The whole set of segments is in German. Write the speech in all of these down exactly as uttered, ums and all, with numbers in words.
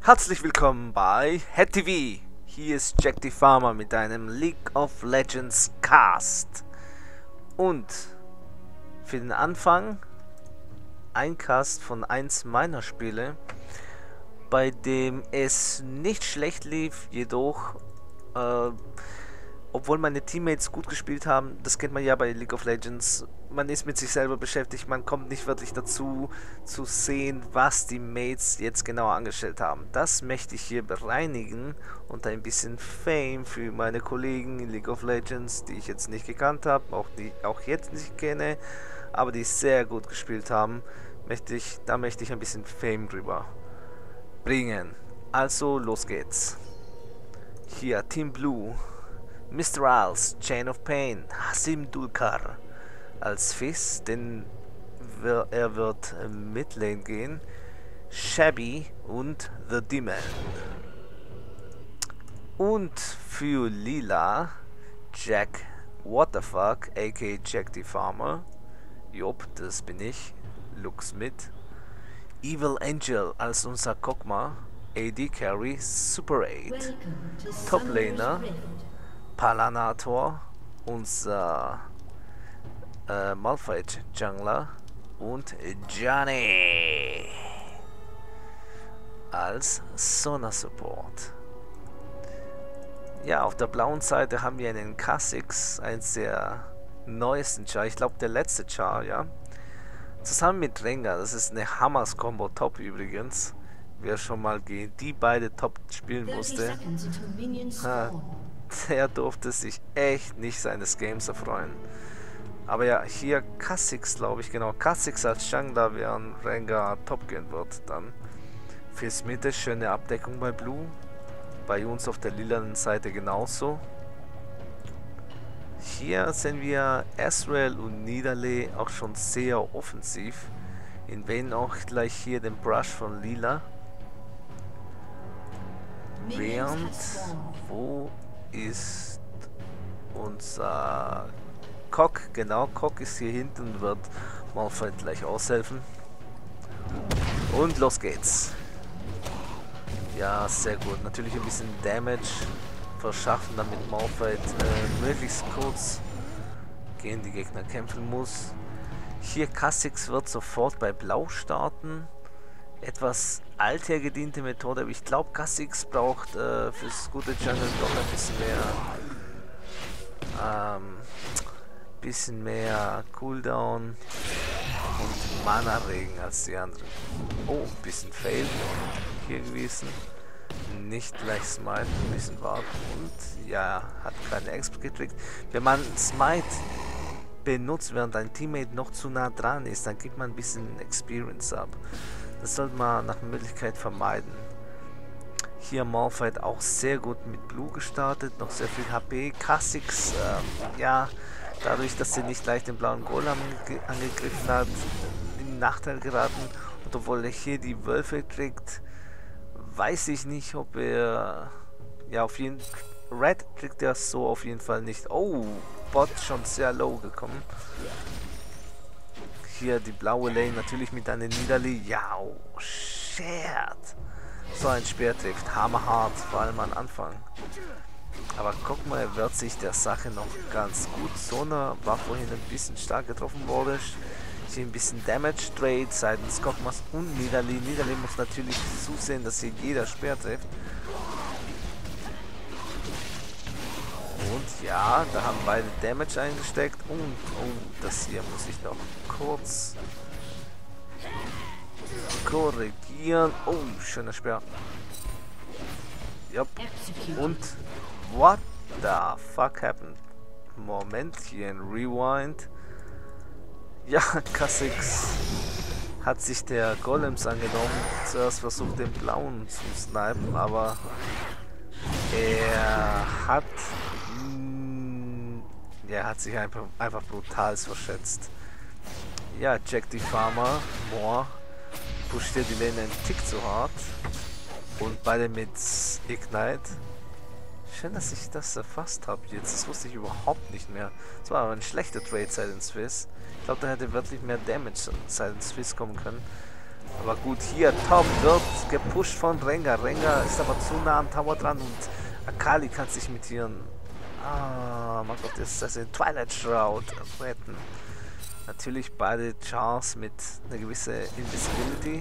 Herzlich willkommen bei Head T V. Hier ist Jack the Farmer mit einem League of Legends Cast. Und für den Anfang ein Cast von eins meiner Spiele, bei dem es nicht schlecht lief, jedoch äh, obwohl meine Teammates gut gespielt haben. Das kennt man ja bei League of Legends. Man ist mit sich selber beschäftigt, man kommt nicht wirklich dazu zu sehen, was die Mates jetzt genau angestellt haben. Das möchte ich hier bereinigen und ein bisschen Fame für meine Kollegen in League of Legends, die ich jetzt nicht gekannt habe, auch die auch jetzt nicht kenne, aber die sehr gut gespielt haben. Möchte ich, da möchte ich ein bisschen Fame drüber bringen. Also los geht's. Hier Team Blue. Mister Isles, Chain of Pain, Hasim Dulkar als Fizz, denn er wird Midlane gehen, Shabby und The Demon. Und für Lila, Jack Whatthefuck, aka Jack the Farmer, Job, das bin ich, Lux mit, Evil Angel als unser Kog'Maw, A D Carry, Super acht, Top Laner, Palanator, unser äh, Malphite Jungler und Johnny als Sona Support. Ja, auf der blauen Seite haben wir einen Kha'Zix, eins der neuesten Char, ich glaube der letzte Char, ja. Zusammen mit Rengar, das ist eine Hammers Combo Top übrigens. Wer schon mal gegen die beide Top spielen musste, ha, der durfte sich echt nicht seines Games erfreuen. Aber ja, hier Kha'Zix, glaube ich, genau. Kha'Zix als Jungler, während Rengar Top gehen wird. Dann Fizz Mitte, schöne Abdeckung bei Blue. Bei uns auf der lilanen Seite genauso. Hier sehen wir Ezreal und Nidalee auch schon sehr offensiv. In Vayne auch gleich hier den Brush von Lila. Während, wo ist unser Cock? Genau, Cock ist hier hinten und wird Malphite gleich aushelfen. Und los geht's. Ja, sehr gut. Natürlich ein bisschen Damage verschaffen, damit Malphite äh, möglichst kurz gegen die Gegner kämpfen muss. Hier Kha'Zix wird sofort bei Blau starten. Etwas althergediente Methode, aber ich glaube Kha'Zix braucht äh, fürs gute Jungle doch ein bisschen mehr ähm, bisschen mehr Cooldown und Mana-Regen als die anderen. Oh, ein bisschen Fail hier gewesen. Nicht gleich smite, ein bisschen warten und ja, hat keine Exp gekriegt. Wenn man Smite benutzt, während ein Teammate noch zu nah dran ist, dann gibt man ein bisschen Experience ab. Das sollte man nach Möglichkeit vermeiden. Hier Malphite auch sehr gut mit Blue gestartet, noch sehr viel H P. Kha'Zix, äh, ja, dadurch, dass sie nicht leicht den blauen Golem angegriffen hat, in Nachteil geraten. Und obwohl er hier die Wölfe kriegt, weiß ich nicht, ob er, ja, auf jeden Fall, Red kriegt er so auf jeden Fall nicht. Oh, Bot schon sehr low gekommen. Hier die blaue Lane natürlich mit einer Nidalee. Ja, oh, shit. So ein Speer trifft. Hammerhart, vor allem am Anfang. Aber guck mal, er wird sich der Sache noch ganz gut. Sona war vorhin ein bisschen stark getroffen worden. Hier ein bisschen Damage Trade seitens Kog'Maws und Nidalee. Nidalee muss natürlich zusehen, dass hier jeder Speer trifft. Und ja, da haben beide Damage eingesteckt. Und oh, das hier muss ich noch kurz korrigieren. Oh, schöner Speer. Yep. Und what the fuck happened? Moment, hier ein Rewind. Ja, Kha'Zix hat sich der Golems angenommen. Zuerst versucht den blauen zu snipen, aber er hat Er hat sich einfach, einfach brutal verschätzt. Ja, Jack the Farmer, Moore, pusht hier die Lane einen Tick zu hart. Und beide mit Ignite. Schön, dass ich das erfasst habe jetzt. Das wusste ich überhaupt nicht mehr. Das war aber ein schlechter Trade seitens Fizz. Ich glaube, da hätte wirklich mehr Damage seitens Fizz kommen können. Aber gut, hier Top wird gepusht von Rengar. Rengar ist aber zu nah am Tower dran und Akali kann sich mit ihren ah, mein Gott, ist das in Twilight Shroud retten. Natürlich beide Chars mit einer gewissen Invisibility.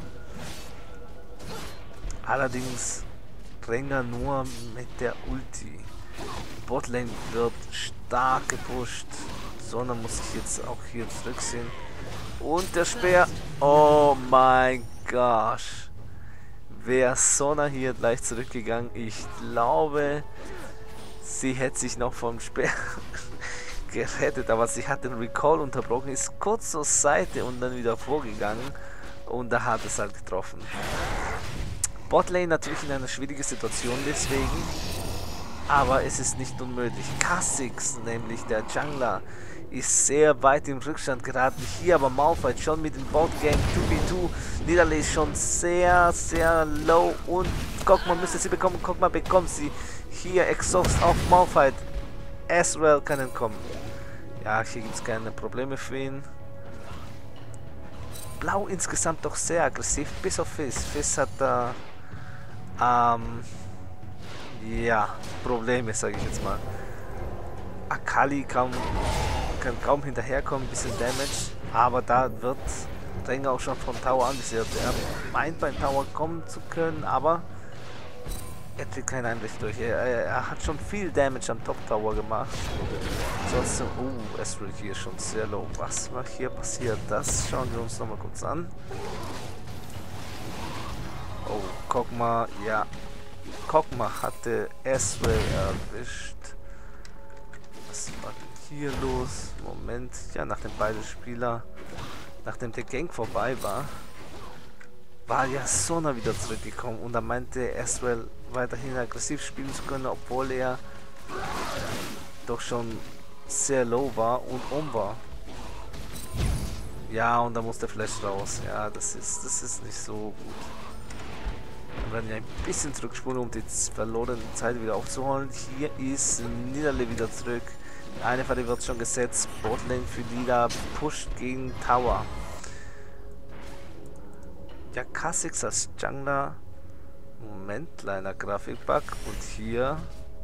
Allerdings Rengar nur mit der Ulti. Botlane wird stark gepusht. Sona muss sich jetzt auch hier zurückziehen. Und der Speer. Oh mein Gosh. Wäre Sona hier gleich zurückgegangen, ich glaube, sie hätte sich noch vom Speer gerettet, aber sie hat den Recall unterbrochen, ist kurz zur Seite und dann wieder vorgegangen und da hat es halt getroffen. Botlane natürlich in einer schwierigen Situation deswegen, aber es ist nicht unmöglich. Kha'Zix, nämlich der Jungler, ist sehr weit im Rückstand geraten. Hier aber Malphite schon mit dem Bot-Game zwei gegen zwei. Nidalee ist schon sehr, sehr low und Kog'Maw müsste sie bekommen. Kog'Maw bekommt sie. Hier Exhaust auf Malphite. Ezreal kann entkommen. Ja, hier gibt es keine Probleme für ihn. Blau insgesamt doch sehr aggressiv, bis auf Fizz. Fizz hat da ähm, ja, Probleme, sage ich jetzt mal. Akali kaum, kann kaum hinterherkommen, ein bisschen Damage, aber da wird Rengar auch schon vom Tower anvisiert. Er meint beim Tower kommen zu können, aber er kriegt keinen Einblick durch. Er, er, er hat schon viel Damage am Top Tower gemacht. Trotzdem, oh, Ezreal hier schon sehr low. Was war hier passiert? Das schauen wir uns nochmal kurz an. Oh, Kog'Maw, ja. Kog'Maw hatte Ezreal erwischt. Was war denn hier los? Moment, ja, nachdem beide Spieler, nachdem der Gank vorbei war, war ja Sona wieder zurückgekommen und da meinte Ezreal weiterhin aggressiv spielen zu können, obwohl er doch schon sehr low war und um war. Ja, und da muss der Flash raus. Ja, das ist, das ist nicht so gut. Wir werden ja ein bisschen zurückspulen, um die verlorene Zeit wieder aufzuholen. Hier ist Nidalee wieder zurück. Eine Falle wird schon gesetzt. Botlane für Lila pusht gegen Tower. Ja, Kha'Zix als Jungler. Moment, kleiner Grafikbug. Und hier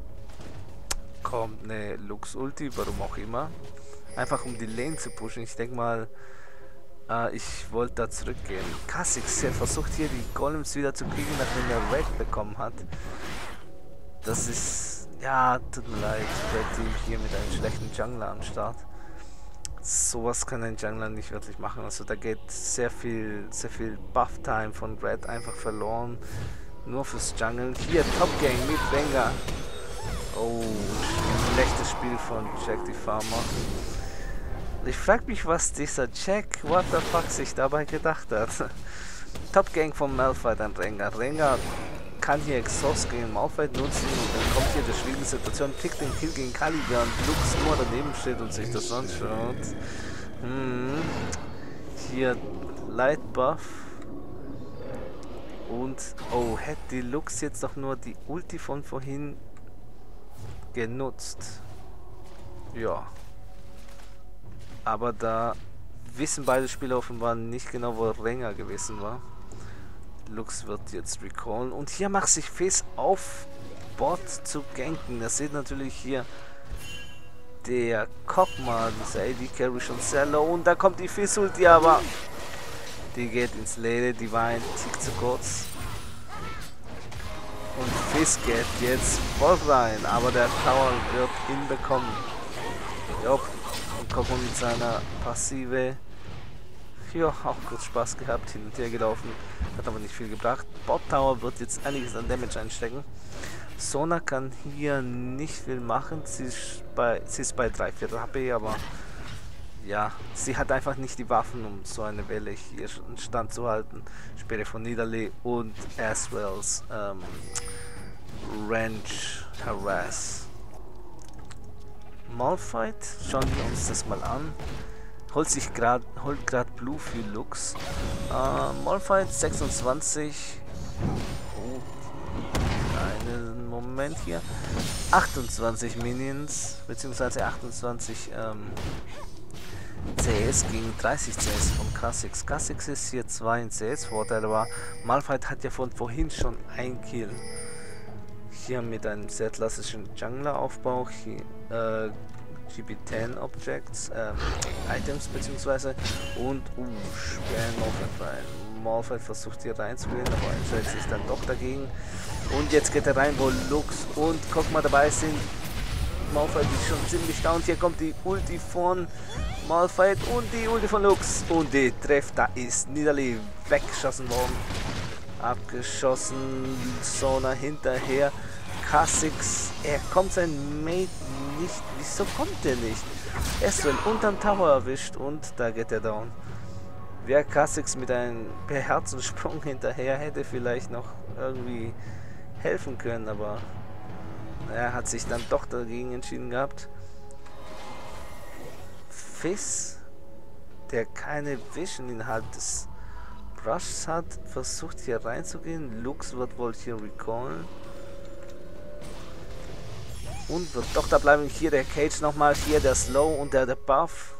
kommt eine Lux Ulti, warum auch immer. Einfach um die Lane zu pushen. Ich denke mal, äh, ich wollte da zurückgehen. Kha'Zix versucht hier die Golems wieder zu kriegen, nachdem er Raid bekommen hat. Das ist, ja, tut mir leid, Red Team hier mit einem schlechten Jungler am Start. Sowas kann ein Jungler nicht wirklich machen. Also da geht sehr viel, sehr viel Buff-Time von Red einfach verloren. Nur fürs Jungle. Hier, Top-Gang mit Rengar. Oh, schlechtes Spiel von Jack the Farmer. Ich frage mich, was dieser Jack, what the fuck, sich dabei gedacht hat. Top-Gang von Malphite an Rengar. Rengar kann hier Exhaust gegen Malphite nutzen und dann kommt hier die schwierige Situation, kriegt den Kill gegen Kali, während Lux nur daneben steht und sich das anschaut. Hm. Hier Light Buff. Und, oh, hätte die Lux jetzt doch nur die Ulti von vorhin genutzt. Ja. Aber da wissen beide Spieler offenbar nicht genau, wo Rengar gewesen war. Lux wird jetzt recallen. Und hier macht sich Fizz auf Bot zu ganken. Das sieht natürlich hier der Kog'Maw, dieser A D Carry schon sehr low. Und da kommt die Fizz-Ulti, aber die geht ins Leere. Die war ein Tick zu kurz. Und Fizz geht jetzt voll rein. Aber der Tower wird ihn bekommen. Jopp. Und Kog'Maw mit seiner Passive. Ja, auch kurz Spaß gehabt, hin und her gelaufen, hat aber nicht viel gebracht. Bot Tower wird jetzt einiges an Damage einstecken. Sona kann hier nicht viel machen, sie ist bei, sie ist bei drei Viertel H P, aber ja, sie hat einfach nicht die Waffen, um so eine Welle hier in Stand zu halten. Speere von Nidalee und Ezreals ähm, Range Harass. Malphite, schauen wir uns das mal an. Holt sich gerade, holt gerade Blue für Lux. Äh, Malphite sechsundzwanzig. Oh, einen Moment hier. achtundzwanzig Minions, beziehungsweise achtundzwanzig ähm, C S gegen dreißig C S von Kha'Zix. Kha'Zix ist hier zwei in C S Vorteil, aber Malphite hat ja von vorhin schon ein Kill. Hier mit einem sehr klassischen Jungler-Aufbau, hier äh, G P zehn Objects, äh, Items beziehungsweise und uh, schwer in Malphite rein. Malphite versucht hier reinzugehen, aber entscheidet sich dann doch dagegen. Und jetzt geht er rein, wo Lux und Kog'Maw dabei sind. Malphite ist schon ziemlich down. Hier kommt die Ulti von Malphite und die Ulti von Lux. Und die trifft, da ist Nidalee weggeschossen worden. Abgeschossen, Sona hinterher. Kha'Zix, er kommt sein Mate nicht. Wieso kommt der nicht? Er ist so unterm Tower erwischt und da geht er down. Wer Kha'Zix mit einem beherzten Sprung hinterher hätte vielleicht noch irgendwie helfen können, aber er hat sich dann doch dagegen entschieden gehabt. Fizz, der keine Vision innerhalb des Brushs hat, versucht hier reinzugehen. Lux wird wohl hier recallen. Und wird doch da bleiben. Hier der Cage nochmal. Hier der Slow und der, der Buff.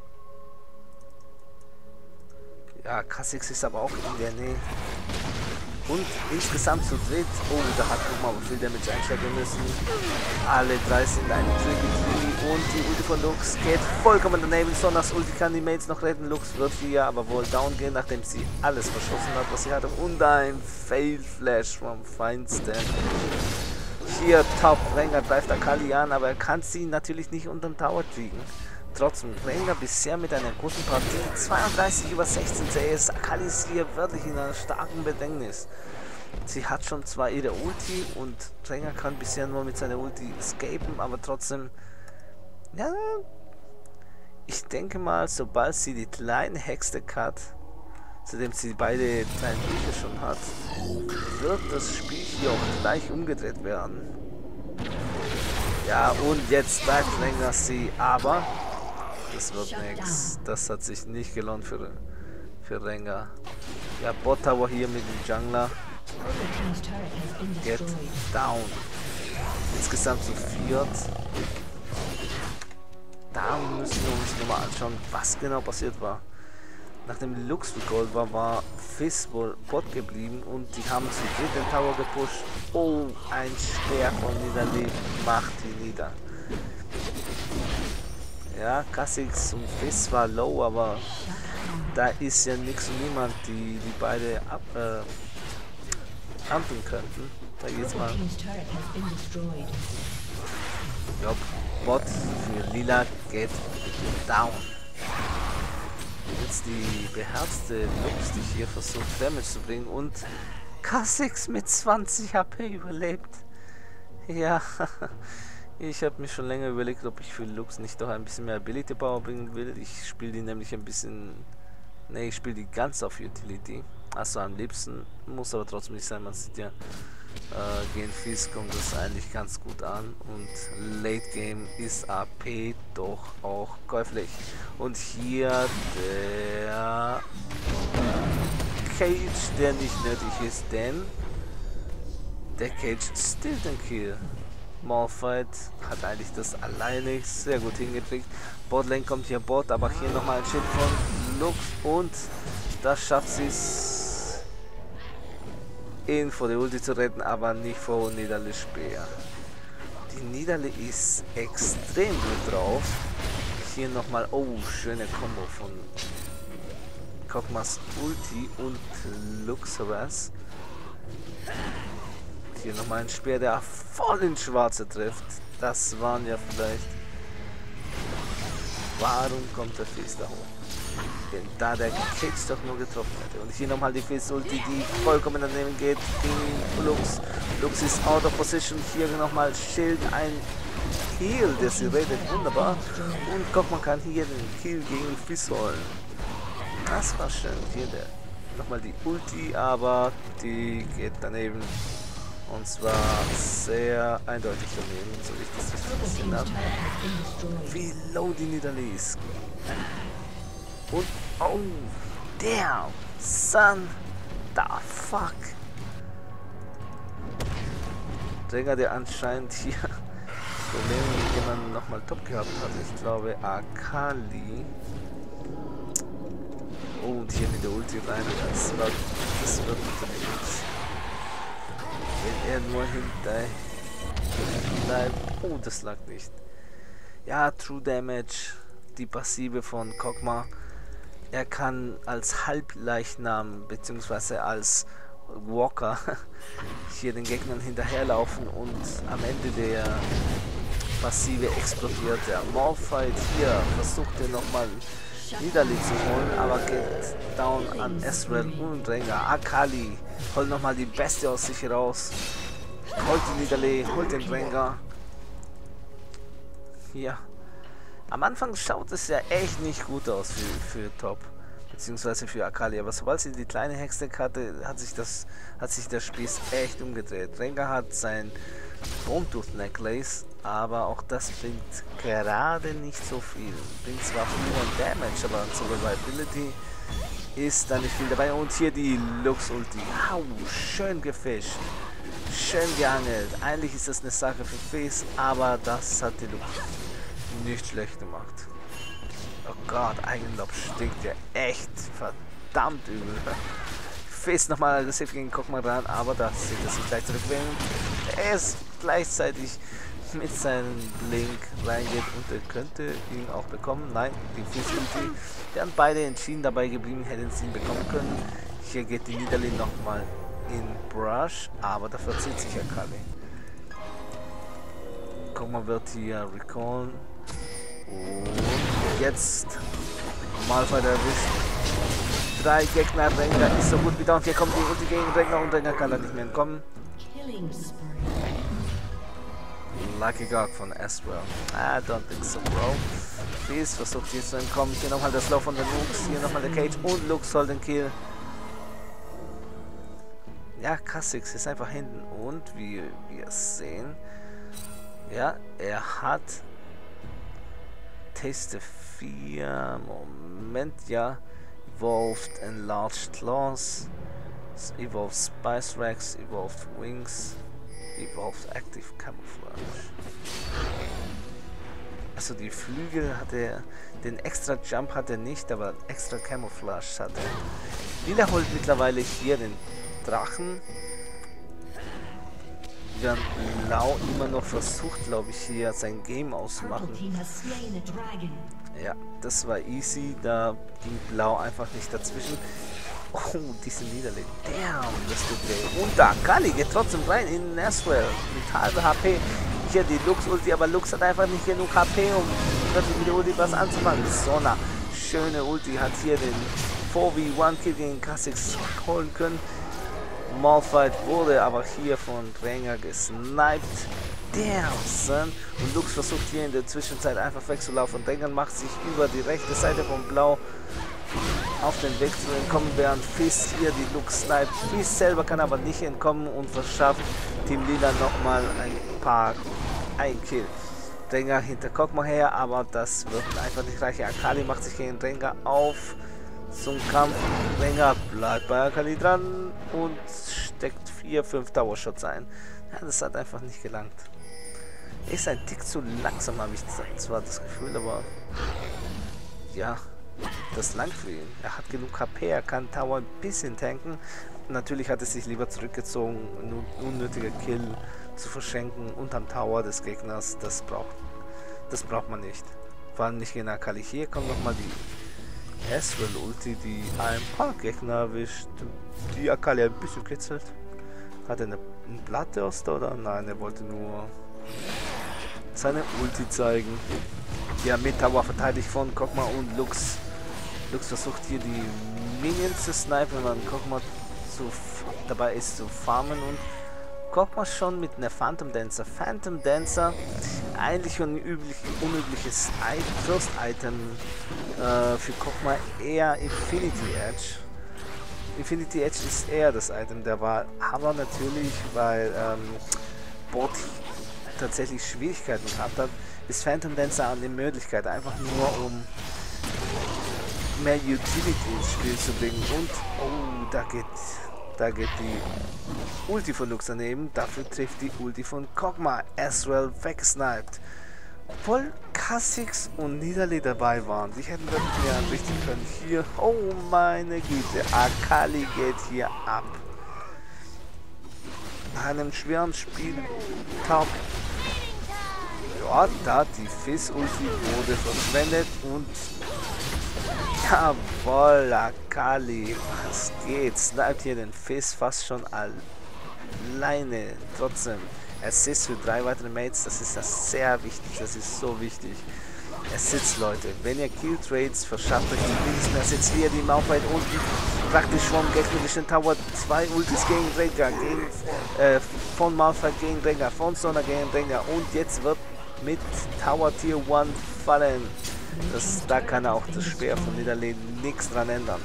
Ja, Kha'Zix ist aber auch in der Nähe. Und insgesamt zu dritt. Oh, da hat nochmal viel Damage einstecken müssen. Alle drei sind ein Tricky und die Ulti von Lux geht vollkommen daneben. Sonas Ulti kann die Mates noch retten. Lux wird hier aber wohl down gehen, nachdem sie alles verschossen hat, was sie hatte. Und ein Fail Flash vom Feinsten. Hier Top Rengar greift Akali an, aber er kann sie natürlich nicht unterm Tower kriegen. Trotzdem Rengar bisher mit einer guten Partie. zweiunddreißig über sechzehn C S. Akali ist hier wirklich in einer starken Bedrängnis. Sie hat schon zwar ihre Ulti und Rengar kann bisher nur mit seiner Ulti escapen, aber trotzdem, ja, ich denke mal, sobald sie die kleinen Hextech hat, zudem sie beide kleinen Bücher schon hat, wird das Spiel hier auch gleich umgedreht werden. Ja, und jetzt bleibt Rengar sie, aber das wird nichts. Das hat sich nicht gelohnt für, für Rengar. Ja, Bot Tower hier mit dem Jungler. Get down. Insgesamt zu viert. Da müssen wir uns nochmal anschauen, was genau passiert war. Nachdem Lux gegold war, war Fizz wohl Bot geblieben und die haben zu dritt den Tower gepusht. Oh, ein Speer von Nidalee macht die nieder. Ja, Kha'Zix und Fizz war low, aber da ist ja nichts und niemand, die die beide ab, äh, ampeln könnten. Da geht's mal. Ja, Bot für Lila geht down. Jetzt die beherzte Lux, die hier versucht Damage zu bringen und Kha'Zix mit zwanzig H P überlebt. Ja, ich habe mir schon länger überlegt, ob ich für Lux nicht doch ein bisschen mehr Ability Power bringen will. Ich spiele die nämlich ein bisschen... Ne, ich spiele die ganz auf Utility. Also am liebsten, muss aber trotzdem nicht sein, man sieht ja, äh, gegen Fizz kommt das eigentlich ganz gut an und Late Game ist A P doch auch käuflich. Und hier der Cage, der nicht nötig ist, denn der Cage stillt den Kill. Malphite hat eigentlich das alleine sehr gut hingekriegt. Botlane kommt hier Bot, aber hier nochmal ein Schild von Lux und das schafft sie es, ihn vor der Ulti zu retten, aber nicht vor Nidalee Speer. Die Nidalee ist extrem gut drauf. Hier nochmal, oh, schöne Kombo von Kog'Maws Ulti und Lux Harass. Hier nochmal ein Speer, der voll ins Schwarze trifft. Das waren ja vielleicht... Warum kommt der Fizz da hoch? Wenn da der Cage doch nur getroffen hätte. Und hier nochmal die Fizz-Ulti, die vollkommen daneben geht gegen Lux. Lux ist out of position. Hier nochmal Schild, ein Heal, der sie redet. Wunderbar. Und Kog'Maw kann hier den Kill gegen Fizz holen. Das war schön. Hier der nochmal die Ulti, aber die geht daneben. Und zwar sehr eindeutig daneben, so wie ich das jetzt gesehen habe. Wie low die Nidalee ist. Und, oh, damn, son, the fuck. Rengar, der anscheinend hier Probleme mit jemandem nochmal top gehabt hat. Ich glaube, Akali Oh, und hier mit der Ulti rein. Das wird, das wird natürlich nichts. Wenn er nur hinter bleibt. Oh, das lag nicht. Ja, True Damage. Die Passive von Kog'Maw. Er kann als Halbleichnam bzw. als Walker hier den Gegnern hinterherlaufen und am Ende der Passive explodiert der Malphite. Hier versucht er nochmal Nidalee zu holen, aber geht down an Ezreal und Rengar. Akali holt nochmal die Beste aus sich raus. Holt die Nidalee, holt den Rengar. Hier. Am Anfang schaut es ja echt nicht gut aus für, für Top. Beziehungsweise für Akali, aber sobald sie die kleine Hextech hatte, hat sich das, hat sich der Spieß echt umgedreht. Rengar hat sein Bone Tooth Necklace, aber auch das bringt gerade nicht so viel. Bringt zwar nur Damage, aber zur Reliability ist da nicht viel dabei. Und hier die Lux Ulti. Au, schön gefischt. Schön geangelt. Eigentlich ist das eine Sache für Face, aber das hat die Lux nicht schlecht gemacht. Oh Gott, Eigenlob stinkt ja echt verdammt übel. Face nochmal aggressiv gegen Kog'Maw ran, aber da sieht er sich gleich zurückbringen. Er ist gleichzeitig mit seinem Blink reingeht und er könnte ihn auch bekommen. Nein, die Fuß-Ulti. Wären beide entschieden dabei geblieben, hätten sie ihn bekommen können. Hier geht die Nidalee nochmal in Brush, aber da verzieht sich Akali. Kog'Maw wird hier recallen. Und jetzt Malphite erwischt. Drei Gegner, Rengar ist so gut wie da und hier kommt die Ulti gegen Rengar und Rengar kann da nicht mehr entkommen. Lucky God von Ezreal. I don't think so, bro. Please versucht hier zu entkommen. Hier nochmal das Lauf von der Lux. Hier nochmal der Cage und Lux soll den Kill. Ja, Kha'Zix ist einfach hinten. Und wie wir sehen, ja, er hat Taste vier. Moment, ja. Evolved Enlarged Claws. Evolved Spice Racks. Evolved Wings. Evolved Active Camouflage. Also die Flügel hat er, den extra Jump hat er nicht, aber extra Camouflage hat er. Lila holt mittlerweile hier den Drachen. Während Blau immer noch versucht, glaube ich, hier sein Game auszumachen. Ja, das war easy, da ging Blau einfach nicht dazwischen. Oh, diese Nidalee. Damn, das tut weh. Und da, Akali geht trotzdem rein in Ezreal mit halbe H P. Hier die Lux-Ulti, aber Lux hat einfach nicht genug H P, um wirklich mit der Ulti was anzufangen. Sona, schöne Ulti, hat hier den vier gegen eins Kill gegen Kha'Zix holen können. Malphite wurde aber hier von Rengar gesniped. Damn, son. Und Lux versucht hier in der Zwischenzeit einfach wegzulaufen. Und Rengar macht sich über die rechte Seite von Blau auf den Weg zu entkommen, während Fizz hier die Lux sniped. Fizz selber kann aber nicht entkommen und verschafft Team Lila nochmal ein paar, ein Kill. Rengar hinter Kog'Maw her, aber das wird einfach nicht reichen. Akali macht sich gegen Rengar auf zum Kampf. Rengar bleibt bei Akali dran und steckt vier, fünf Tower Shots ein. Ja, das hat einfach nicht gelangt. Ist ein Tick zu langsam, habe ich zwar das Gefühl, aber ja, das langt für ihn. Er hat genug H P, er kann Tower ein bisschen tanken. Natürlich hat er sich lieber zurückgezogen, un unnötiger Kill zu verschenken unterm Tower des Gegners. Das braucht, das braucht man nicht. Vor allem nicht gegen Akali. Hier kommt nochmal die Ezreal Ulti, die ein paar Gegner erwischt, die Akali ein bisschen kitzelt. Hat er eine, eine Bloodthirst oder? Nein, er wollte nur seine Ulti zeigen. Ja, mit Tower verteidigt von Kog'Maw und Lux. Lux versucht hier die Minions zu snipen, wenn man Kog'Maw zu, dabei ist zu farmen und Kog'Maw schon mit einer Phantom Dancer. Phantom Dancer, eigentlich ein üblich, unübliches First Item äh, für Kog'Maw, eher Infinity Edge. Infinity Edge ist eher das Item der Wahl, aber natürlich, weil ähm, Bot tatsächlich Schwierigkeiten gehabt hat, ist Phantom Dancer eine Möglichkeit, einfach nur um mehr Utility ins Spiel zu bringen. Und oh, da geht da geht die Ulti von Lux daneben, dafür trifft die Ulti von Kog'Maw. Ezreal weggesniped. Obwohl Kha'Zix und Nidalee dabei waren. Die hätten das mir anrichten können. Hier, oh meine Güte, Akali geht hier ab. Nach einem schweren Spiel, top. Ja, da die Fizz-Ulti wurde verschwendet und jawohl, Akali, was geht's? Bleibt hier den Fizz fast schon alleine. Trotzdem, Assist für drei weitere Mates, das ist das sehr wichtig, das ist so wichtig. Assist, Leute, wenn ihr Kill Trades verschafft euch diesen Assist, wie ihr die Malphite unten praktisch vom gegnerischen Tower zwei Ultis gegen Rengar, gegen, äh, von Malphite gegen Rengar, von Sona gegen Rengar und jetzt wird mit Tower Tier eins fallen. Das, da kann auch das Speer von Nidalee nichts dran ändern.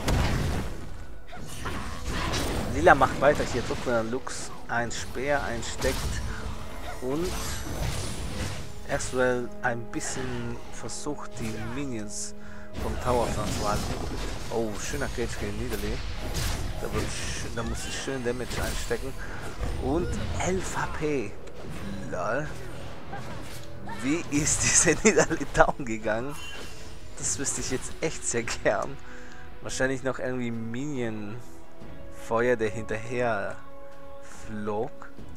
Lila macht weiter, hier drückt man Lux ein Speer einsteckt und Ezreal ein bisschen versucht, die Minions vom Tower fernzuhalten. Oh, schöner Cage gegen Nidalee. Da, wird da muss ich schön Damage einstecken. Und elf H P. Lol. Wie ist diese Nidalee down gegangen? Das wüsste ich jetzt echt sehr gern. Wahrscheinlich noch irgendwie Minion-Feuer, der hinterher flog.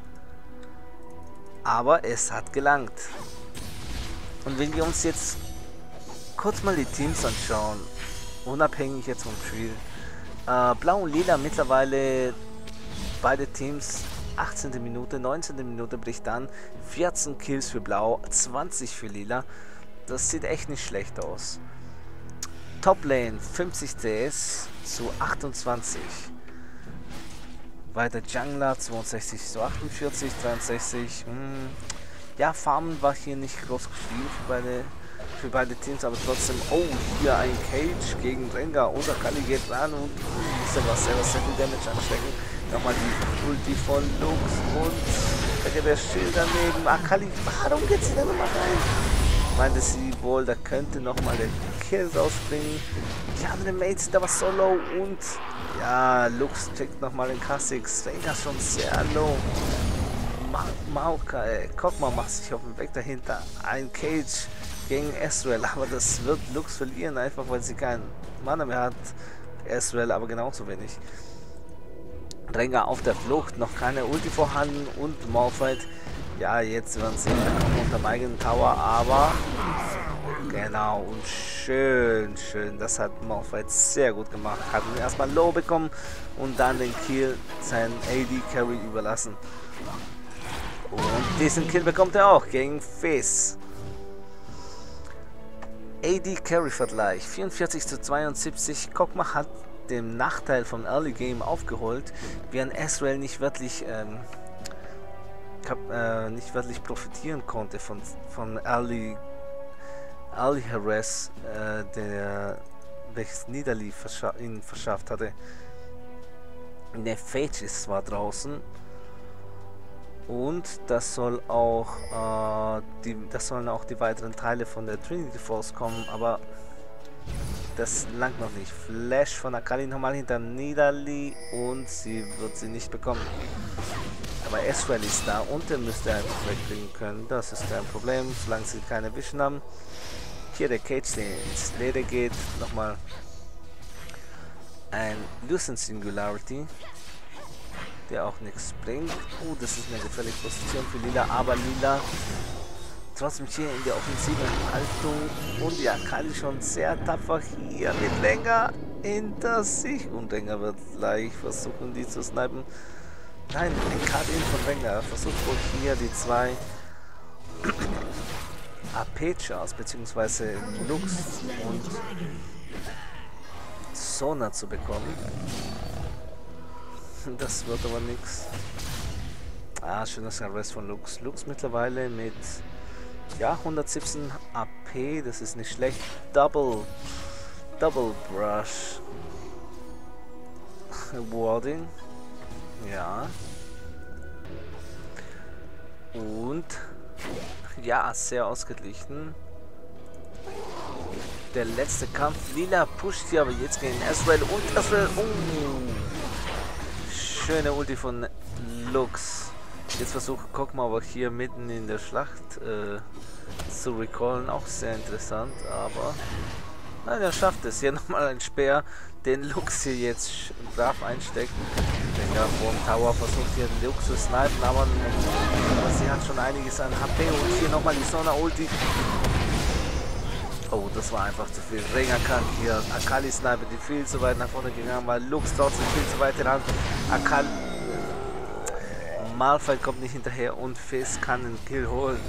Aber es hat gelangt. Und wenn wir uns jetzt kurz mal die Teams anschauen, unabhängig jetzt vom Spiel, äh, Blau und Lila mittlerweile beide Teams, achtzehnte Minute, neunzehnte Minute bricht an, vierzehn Kills für Blau, zwanzig für Lila, das sieht echt nicht schlecht aus. Top Lane fünfzig C S zu achtundzwanzig. Weiter Jungler zweiundsechzig zu achtundvierzig, dreiundsechzig. Hm. Ja, Farmen war hier nicht groß gespielt für beide, für beide Teams, aber trotzdem. Oh, hier ein Cage gegen Rengar. Oder Akali geht ran und muss ja was selber sehr viel Damage anstecken. Nochmal die Ulti von Lux und da geht der Schild daneben. Akali, warum geht sie da nochmal rein? Meinte sie wohl, da könnte nochmal der Kill rausbringen. Die anderen Mates sind aber so low und ja, Lux checkt nochmal den Kha'Zix. Rengar schon sehr low. Maoka, äh, Kog'Maw macht sich auf dem Weg dahinter. Ein Cage gegen Ezreal, aber das wird Lux verlieren, einfach weil sie keinen Mana mehr hat. Ezreal aber genauso wenig. Rengar auf der Flucht, noch keine Ulti vorhanden und Malphite. Ja, jetzt werden sie unter dem eigenen Tower, aber genau und schön, schön. Das hat Malphite sehr gut gemacht. Hat ihn erstmal low bekommen und dann den Kill seinen A D Carry überlassen. Und diesen Kill bekommt er auch gegen Fizz. A D Carry Vergleich vierundvierzig zu zweiundsiebzig. Kog'Maw hat den Nachteil vom Early Game aufgeholt, während Ezreal nicht wirklich ähm, äh, nicht wirklich profitieren konnte von, von Early, Early Harass, äh, der welches Nidalee verscha ihn verschafft hatte. Der Phage ist zwar draußen und das soll auch äh, die, das sollen auch die weiteren Teile von der Trinity Force kommen, aber das langt noch nicht. Flash von Akali nochmal hinter Nidalee und sie wird sie nicht bekommen. Aber Ezreal ist da und er müsste einfach wegbringen können. Das ist kein Problem, solange sie keine Vision haben. Hier der Cage, der ins Leder geht. Nochmal ein Lucent Singularity, der auch nichts bringt. Oh, das ist eine gefährliche Position für Lila, aber Lila trotzdem hier in der offensiven Haltung und ja, Akali schon sehr tapfer hier mit Rengar hinter sich und Rengar wird gleich versuchen, die zu snipen. Nein, ein Cut-In von Rengar versucht wohl hier die zwei A P-Chars bzw. Lux und Sona zu bekommen. Das wird aber nichts. Ah, schönes Rest von Lux. Lux mittlerweile mit ja, hundertsiebzehn A P, das ist nicht schlecht. Double, Double Brush. Warding. Ja. Und ja, sehr ausgeglichen. Der letzte Kampf. Lila pusht hier aber jetzt gegen Ezreal und Ezreal. Oh. Schöne Ulti von Lux. Jetzt versuche, guck mal, aber hier mitten in der Schlacht äh, zu recallen, auch sehr interessant, aber nein, er schafft es. Hier nochmal ein Speer, den Lux hier jetzt brav einsteckt. Der vom Tower versucht hier den Lux zu snipen, aber, aber sie hat schon einiges an H P und hier nochmal die Sona-Ulti. Oh, das war einfach zu viel. Rengar kann hier Akali snipen, die viel zu weit nach vorne gegangen war. Lux trotzdem viel zu weit ran. Akali. Malphite kommt nicht hinterher und Fizz kann den Kill holen.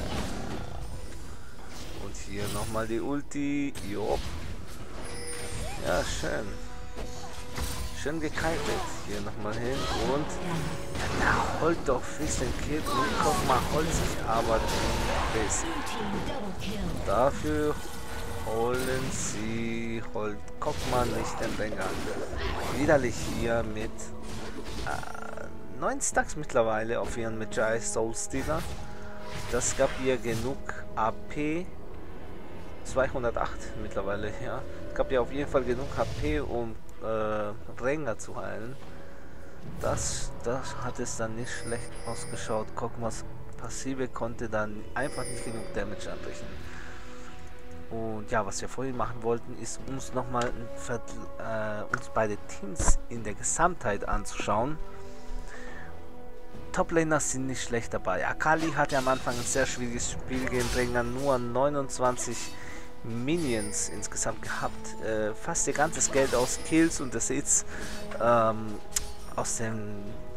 Und hier nochmal die Ulti. Jop. Ja, schön. Schön gekitet. Hier nochmal hin und na, holt doch Fizz den Kill. Und guck mal, holt sich aber den Fizz. Dafür holen sie, holt Kockmann nicht den Rengar. Widerlich hier mit äh, neun Stacks mittlerweile auf ihren Magi Soul Stealer. Das gab ihr genug A P. zweihundertacht mittlerweile, ja. Es gab ja auf jeden Fall genug H P, um äh, Rengar zu heilen. Das, das hat es dann nicht schlecht ausgeschaut. Kockmanns Passive konnte dann einfach nicht genug Damage anrichten. Und ja, was wir vorhin machen wollten, ist uns nochmal äh, uns beide Teams in der Gesamtheit anzuschauen. Toplaner sind nicht schlecht dabei. Akali hatte am Anfang ein sehr schwieriges Spiel gegen Rengar, nur neunundzwanzig Minions insgesamt gehabt. Äh, fast ihr ganzes Geld aus Kills und Assists ähm, aus den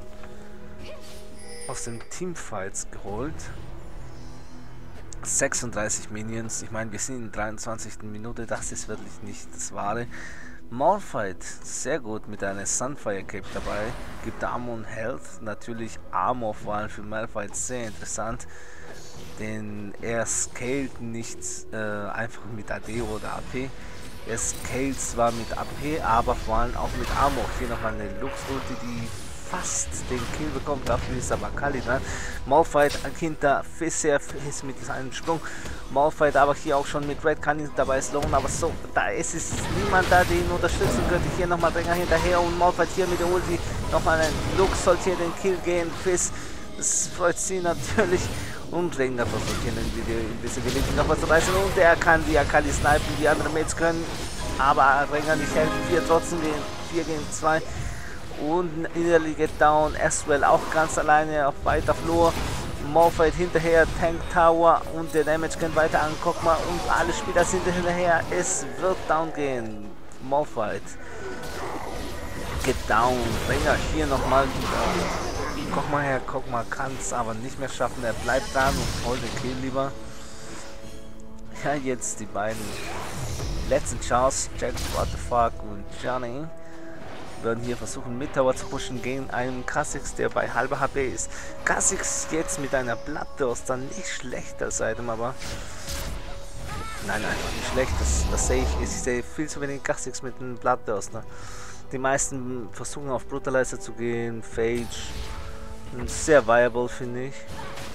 aus den Teamfights geholt. sechsunddreißig Minions, ich meine, wir sind in der dreiundzwanzigsten Minute, das ist wirklich nicht das Wahre. Malphite, sehr gut mit einer Sunfire Cape dabei, gibt Armor und Health, natürlich Armor vor allem für Malphite sehr interessant, denn er scaled nicht äh, einfach mit A D oder A P, er scaled zwar mit A P, aber vor allem auch mit Armor. Hier nochmal eine Lux-Ulti, die fast den Kill bekommt, dafür ist aber Akali dran. Malphite hinter Fizz ist mit seinem Sprung. Malphite aber hier auch schon mit Red kann ihn dabei slowen, aber so, da ist es niemand da, der ihn unterstützen könnte. Hier nochmal Rengar hinterher und Malphite hier mit der Ulti. Nochmal ein Lux sollte hier den Kill gehen. Fizz, das freut sie natürlich. Und Rengar versucht hier ein bisschen Gelegenheit noch was zu reißen und er kann die Akali snipen, die anderen Mates können, aber Rengar nicht helfen. vier trotzdem gegen vier gegen zwei. Und Nidalee geht down, Aswell auch ganz alleine auf weiter Flur. Malphite hinterher, Tank Tower und der Damage geht weiter an. Guck mal, und alle Spieler sind hinterher. Es wird down gehen. Malphite geht down. Rengar hier nochmal wieder. Guck mal her, guck mal, kann es aber nicht mehr schaffen. Er bleibt dran und holt den Kill lieber. Ja, jetzt die beiden letzten Chance, Jack What the Fuck und Johnny werden hier versuchen, mit Tower zu pushen gegen einen Kha'Zix, der bei halber H P ist. Kha'Zix jetzt mit einer Bloodthirst dann nicht schlechter Seite, aber nein, einfach nicht schlecht. Das, das sehe ich. Ich sehe viel zu wenig Kha'Zix mit einem Bloodthirst. Ne? Die meisten versuchen auf Brutalizer zu gehen. Phage, sehr viable, finde ich.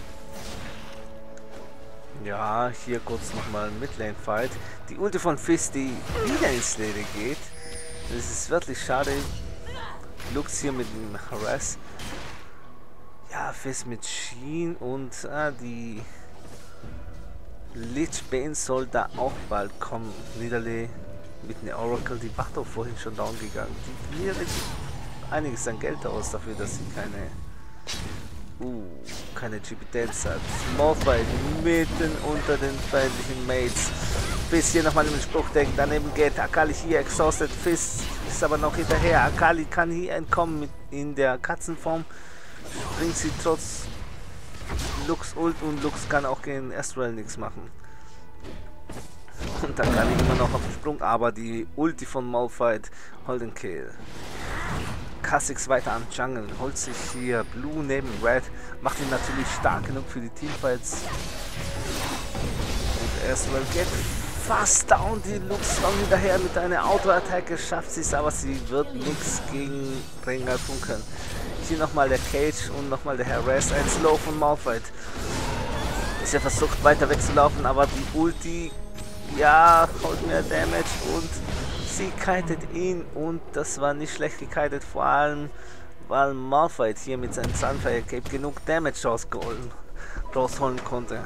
Ja, hier kurz nochmal ein Midlane-Fight. Die Ulti von Fizz, die wieder ins Leder geht. Das ist wirklich schade. Lux hier mit dem Harass. Ja, Fizz mit Sheen und ah, die Lich Bane soll da auch bald kommen. Nidalee mit dem Oracle, die war doch vorhin schon down gegangen. Die Nidalee gibt einiges an Geld aus dafür, dass sie keine uh, keine G P Dance hat. Malphite mitten unter den feindlichen Mates. Fizz hier nochmal im Spruchdeck, daneben geht Akali hier exhausted, Fizz ist aber noch hinterher, Akali kann hier entkommen mit in der Katzenform, springt sie trotz Lux Ult und Lux kann auch gegen Astral nichts machen. Und dann kann ich immer noch auf den Sprung, aber die Ulti von Malphite holt den Kill. Kha'Zix weiter am Jungle, holt sich hier Blue neben Red, macht ihn natürlich stark genug für die Teamfights. Und Astral geht fast down, die Lux lang hinterher mit einer Auto-Attacke, schafft sie es, aber sie wird nichts gegen Rengar tun können. Hier nochmal der Cage und nochmal der Harass, ein Slow von Malphite. Ist ja versucht weiter wegzulaufen, aber die Ulti, ja, holt mehr Damage und sie kitet ihn und das war nicht schlecht gekitet, vor allem weil Malphite hier mit seinem Sunfire Cape genug Damage rausgeholt, rausholen konnte.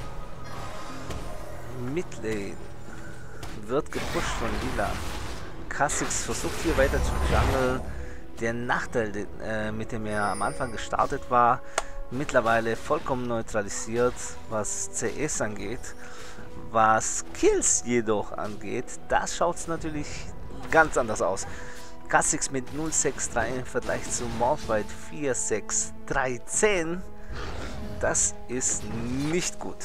Midlane wird gepusht von Lila. Kha'Zix versucht hier weiter zu jungle. Der Nachteil, den, äh, mit dem er am Anfang gestartet war, mittlerweile vollkommen neutralisiert, was C S angeht. Was Kills jedoch angeht, das schaut es natürlich ganz anders aus. Kha'Zix mit null sechs drei im Vergleich zu Malphite vier sechs drei zehn. Das ist nicht gut.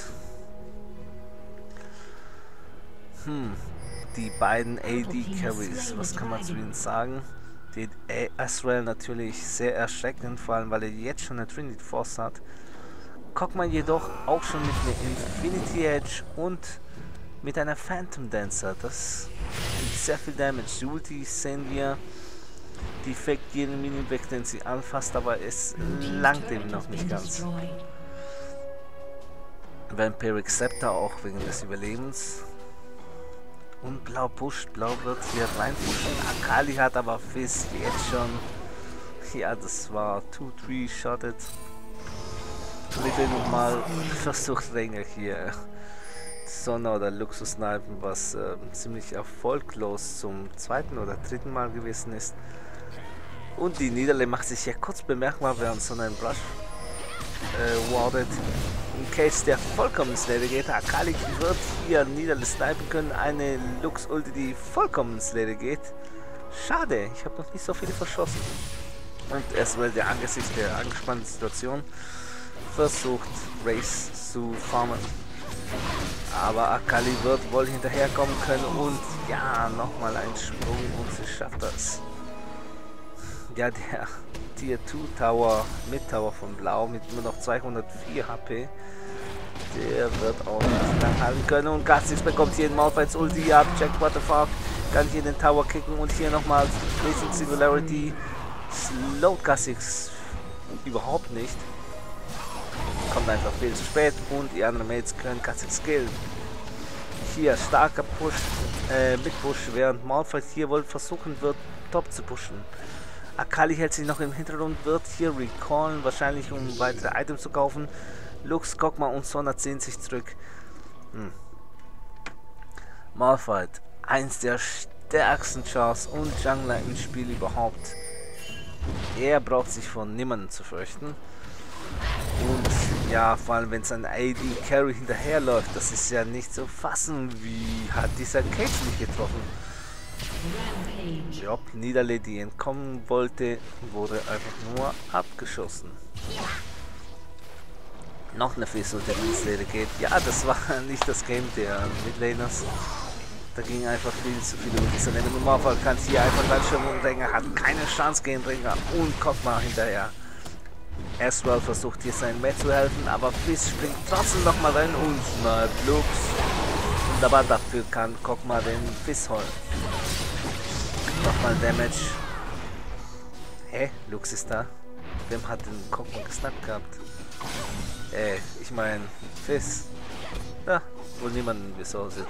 Hm, die beiden A D Carries, was kann man zu ihnen sagen? Den Ezreal natürlich sehr erschreckend, vor allem weil er jetzt schon eine Trinity Force hat. Kog'Maw jedoch auch schon mit einer Infinity Edge und mit einer Phantom Dancer. Das gibt sehr viel Damage. Die Ulti sehen wir, die fegt jeden Minion weg, den sie anfasst, aber es langt dem noch nicht ganz. Vampiric Scepter auch wegen des Überlebens. Und Blau pusht, Blau wird hier reinpushen. Akali hat aber Fizz jetzt schon. Ja, das war zwei drei shotted. Bitte nochmal versucht Ringe hier Sonne oder Luxus snipen, was äh, ziemlich erfolglos zum zweiten oder dritten Mal gewesen ist. Und die Niederlande macht sich ja kurz bemerkbar, während Sonne einen Brush äh, wardet. In Case der vollkommen ins Leder geht, Akali wird hier Niederlande snipen können. Eine Lux-Ulti, die vollkommen ins Leder geht. Schade, ich habe noch nicht so viele verschossen. Und erstmal der angesichts der angespannten Situation versucht Race zu farmen. Aber Akali wird wohl hinterherkommen können und ja, nochmal ein Sprung und sie schafft das. Ja, der Tier zwei Tower, Mid Tower von Blau mit nur noch zweihundertvier H P, der wird auch nicht lang halten können und Kha'Zix bekommt hier den Malphites Ulti ab, checkt what the fuck, kann hier den Tower kicken und hier nochmal Blazing Singularity, slowt Kha'Zix überhaupt nicht. Kommt einfach viel zu spät und die anderen Mates können Kha'Zix killen. Hier starker Push, äh, mit Push, während Malphite hier wohl versuchen wird, Top zu pushen. Akali hält sich noch im Hintergrund, wird hier recallen, wahrscheinlich um weitere Items zu kaufen. Lux, Kog'Maw und Sona ziehen sich zurück. Hm. Malphite, eins der stärksten Chars und Jungler im Spiel überhaupt. Er braucht sich von niemandem zu fürchten. Und ja, vor allem wenn sein A D Carry hinterherläuft, das ist ja nicht zu fassen, wie hat dieser Cage nicht getroffen. Job, Niederlande, die entkommen wollte, wurde einfach nur abgeschossen. Noch eine Fissel, der ins Leder geht. Ja, das war nicht das Game der Midlaners. Da ging einfach viel zu viel über dieser Lane. Normalfall kann hier einfach Landschirm und Ringer, hat keine Chance gegen Ringer und Kog'Maw hinterher. Ezreal versucht hier sein Mate zu helfen, aber Fizz springt trotzdem nochmal rein und schnappt Lux. Und aber dafür kann Kog'Maw den Fizz holen. Nochmal Damage. Hä? Lux ist da. Wem hat den Kog'Maw gesnappt gehabt? Äh, ich meine Fizz. Ja, wohl niemanden besorgt.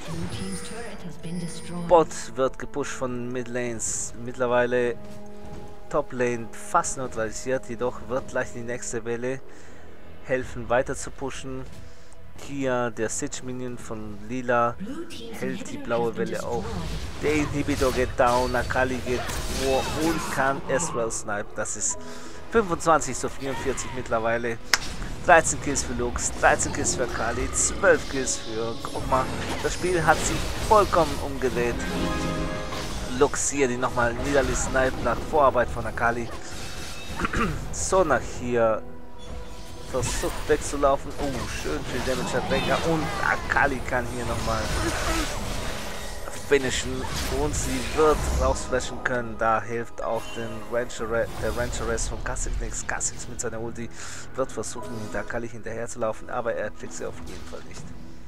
Bot wird gepusht von Midlanes. Mittlerweile Top-Lane fast neutralisiert, jedoch wird gleich die nächste Welle helfen weiter zu pushen. Hier der Siege-Minion von Lila hält die blaue Welle auf. Der Inhibitor geht down, Akali geht vor und kann Ezreal snipen. Das ist fünfundzwanzig zu vierundvierzig mittlerweile. dreizehn Kills für Lux, dreizehn Kills für Akali, zwölf Kills für Kog'Maw. Das Spiel hat sich vollkommen umgedreht. Lux hier, die nochmal Niederlande snipen nach Vorarbeit von Akali. Sona hier versucht wegzulaufen. Oh, schön viel Damage hat Rengar und Akali kann hier nochmal finishen und sie wird rausflashen können. Da hilft auch den Rancher, der Rancheress von Kha'Zix nichts. Kha'Zix mit seiner Ulti wird versuchen, hinter Akali hinterher zu laufen, aber er kriegt sie auf jeden Fall nicht.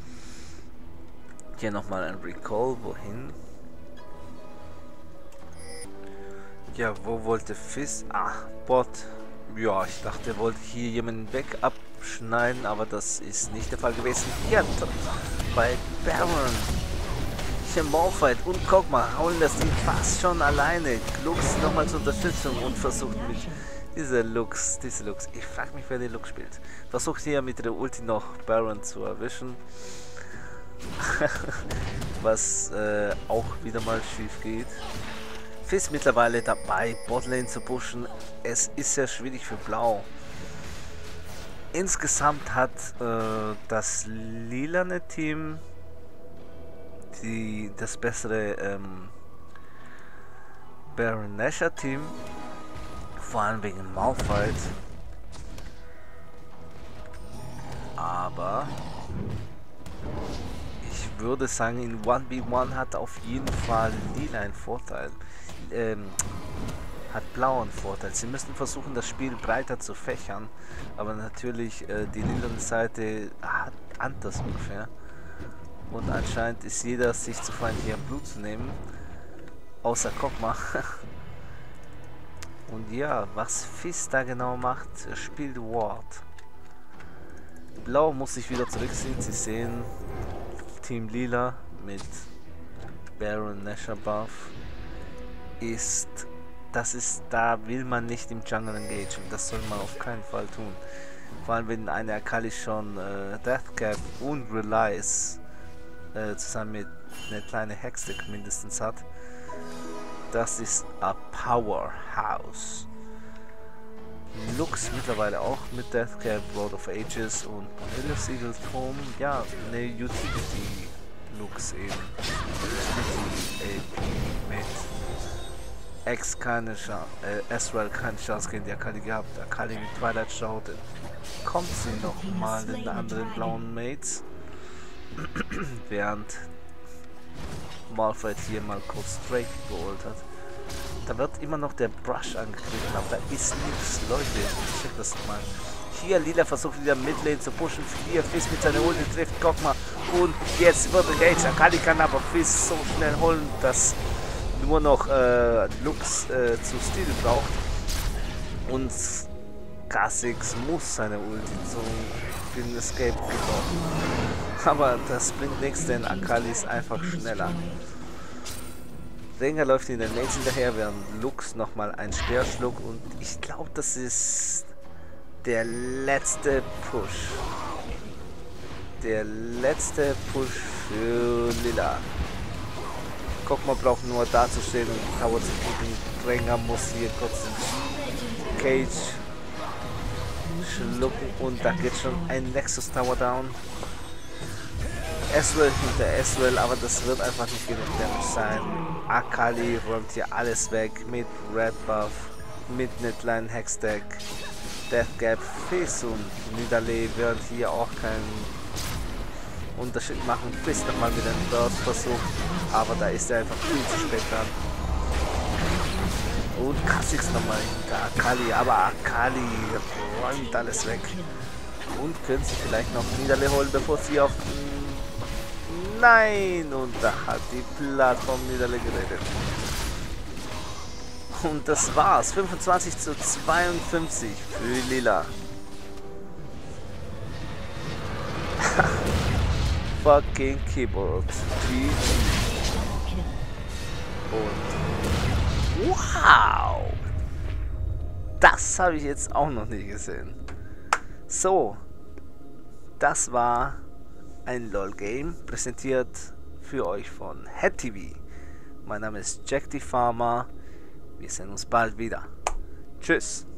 Hier nochmal ein Recall. Wohin? Ja, wo wollte Fizz? Ah, Bot. Ja, ich dachte, er wollte hier jemanden weg abschneiden, aber das ist nicht der Fall gewesen. Hier bei Baron. Hier Malphite und Kog'Maw holen das Ding fast schon alleine. Lux nochmal zur Unterstützung und versucht mit Diese Lux, diese Lux. Ich frage mich, wer die Lux spielt. Versucht hier mit der Ulti noch Baron zu erwischen. Was äh, auch wieder mal schief geht. Fizz mittlerweile dabei, Botlane zu pushen. Es ist sehr schwierig für Blau. Insgesamt hat äh, das lilane Team die, das bessere ähm, Baron Nashor Team. Vor allem wegen Malphite. Aber ich würde sagen, in eins gegen eins hat auf jeden Fall Lila einen Vorteil. Ähm, hat Blau einen Vorteil. Sie müssen versuchen, das Spiel breiter zu fächern. Aber natürlich, äh, die lilane Seite hat anders ungefähr. Und anscheinend ist jeder sich zu fein, hier Blut zu nehmen. Außer Kog'Maw. Und ja, was Fizz da genau macht, er spielt Ward. Blau muss sich wieder zurückziehen. Sie sehen Team Lila mit Baron Nashor Buff. Ist, das ist, da will man nicht im Jungle engagen. Das soll man auf keinen Fall tun. Vor allem wenn eine Akali schon äh, Deathcap und Relies äh, zusammen mit einer kleinen Hextech mindestens hat. Das ist a Powerhouse. Lux mittlerweile auch mit Deathcap, Road of Ages und Helios Eagle Tome. Ja, eine Utility Lux eben. Utility A P mit X keine Chance, äh, Ezreal keine Chance gegen die Akali gehabt. Akali mit Twilight schaut, kommt sie noch mal in den anderen blauen Mates. Während Malphite hier mal kurz Drake geholt hat. Da wird immer noch der Brush angegriffen, aber da ist nichts, Leute. Check das mal. Hier Lila versucht wieder Midlane zu pushen. Hier Fizz mit seiner Ulti trifft Kog'Maw und jetzt wird Rage. Akali kann aber Fizz so schnell holen, dass nur noch äh, Lux äh, zu Steal braucht. Und Kha'Zix muss seine Ulti zum den Escape gebrauchen. Aber das bringt nichts, denn Akali ist einfach schneller. Rengar läuft in den Mates hinterher, während Lux nochmal einen Speer schlug und ich glaube, das ist der letzte Push. Der letzte Push für Lila. Kog'Maw braucht nur da zu stehen und Tower zu gucken. Rengar muss hier kurz den Cage schlucken und da geht schon ein Nexus Tower down. Ezreal hinter Ezreal, aber das wird einfach nicht genug Damage sein. Akali räumt hier alles weg mit Red Buff, mit einer kleinen Hextech, Deathcap, Fizz und Nidalee werden hier auch keinen Unterschied machen. Fizz nochmal mit einem Burst Versuch, aber da ist er einfach viel zu spät dran. Und Kha'Zix nochmal hinter Akali, aber Akali räumt alles weg. Und können sie vielleicht noch Nidalee holen, bevor sie auf... Nein! Und da hat die Plattform Nidalee gerettet. Und das war's. fünfundzwanzig zu zweiundfünfzig für Lila. Fucking Keyboard. G G. Und wow! Das habe ich jetzt auch noch nie gesehen. So. Das war ein LOL-Game, präsentiert für euch von Het T V. Mein Name ist Jack the Farmer. Wir sehen uns bald wieder. Tschüss.